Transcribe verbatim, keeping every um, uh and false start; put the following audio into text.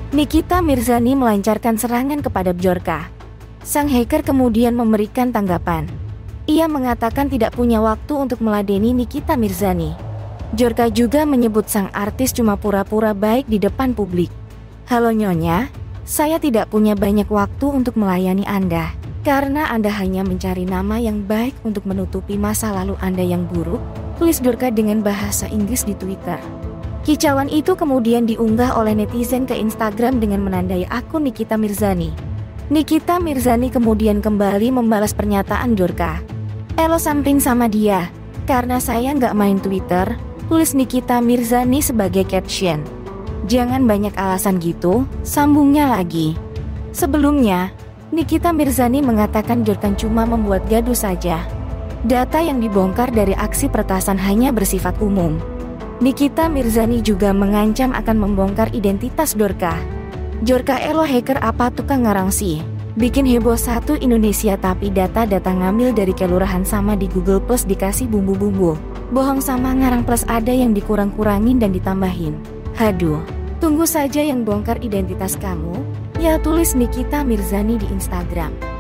Nikita Mirzani melancarkan serangan kepada Bjorka. Sang hacker kemudian memberikan tanggapan. Ia mengatakan tidak punya waktu untuk meladeni Nikita Mirzani. Bjorka juga menyebut sang artis cuma pura-pura baik di depan publik. Halo Nyonya, saya tidak punya banyak waktu untuk melayani Anda. Karena Anda hanya mencari nama yang baik untuk menutupi masa lalu Anda yang buruk, tulis Bjorka dengan bahasa Inggris di Twitter. Kicauan itu kemudian diunggah oleh netizen ke Instagram dengan menandai akun Nikita Mirzani. Nikita Mirzani kemudian kembali membalas pernyataan Bjorka. Elo samping sama dia, karena saya nggak main Twitter, tulis Nikita Mirzani sebagai caption. Jangan banyak alasan gitu, sambungnya lagi. Sebelumnya, Nikita Mirzani mengatakan Bjorka cuma membuat gaduh saja. Data yang dibongkar dari aksi peretasan hanya bersifat umum. Nikita Mirzani juga mengancam akan membongkar identitas Bjorka. Bjorka elo hacker apa tukang ngarang sih? Bikin heboh satu Indonesia tapi data-data ngambil dari kelurahan sama di Google Plus dikasih bumbu-bumbu. Bohong sama ngarang plus ada yang dikurang-kurangin dan ditambahin. Haduh, tunggu saja yang bongkar identitas kamu. Ya tulis Nikita Mirzani di Instagram.